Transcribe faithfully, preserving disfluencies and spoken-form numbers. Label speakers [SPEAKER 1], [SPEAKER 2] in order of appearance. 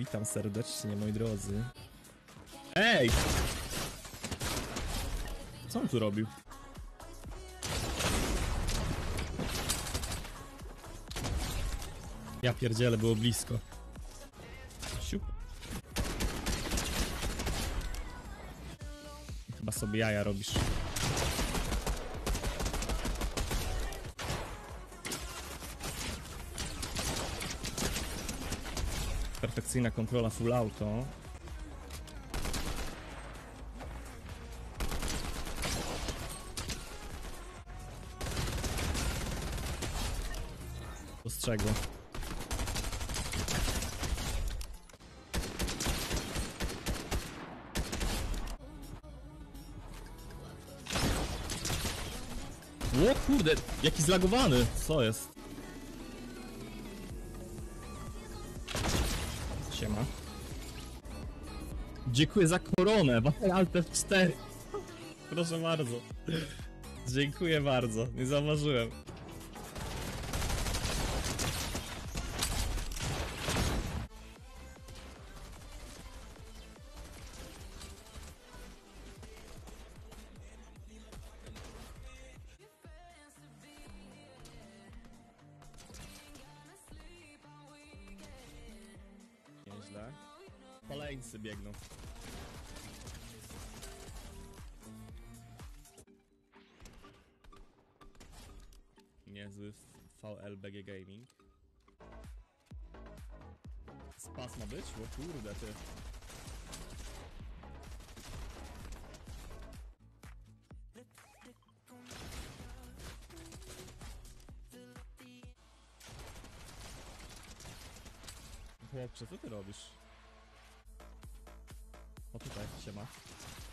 [SPEAKER 1] Witam serdecznie, moi drodzy. Ej! Co on tu robił? Ja pierdzielę, było blisko. Siup. Chyba sobie jaja robisz. Perfekcyjna kontrola full auto. Dostrzegło. O kurde, jaki zlagowany! Co jest? Siema. Dziękuję za koronę, Alt F cztery. Proszę bardzo. Dziękuję bardzo, nie zauważyłem. Nieźle. Kolejcy biegną. Niezły V L B G Gaming. Spas ma być? O kurde ty. Chłopcze, co ty robisz? O tutaj, siema.